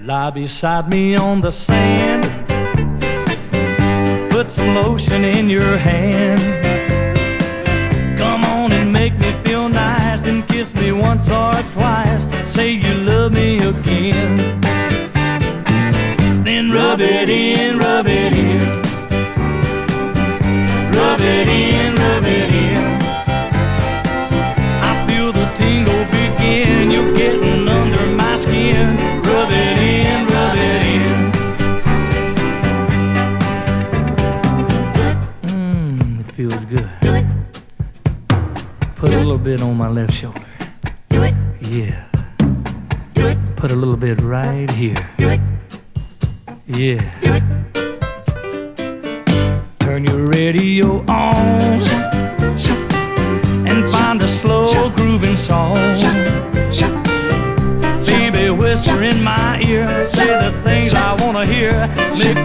Lie beside me on the sand, put some lotion in your hand. Come on and make me feel nice, then kiss me once or twice. Say you love me again. Then rub it in, rub it in. Rub it in, rub it in. I feel the tingle begin. You're getting under my skin. Rub it in, rub it in. It feels good. Put a little bit on my left shoulder. Yeah. Put a little bit right here. Yeah. Turn your radio on and find a slow grooving song. Baby, whisper in my ear, say the things I wanna hear. Make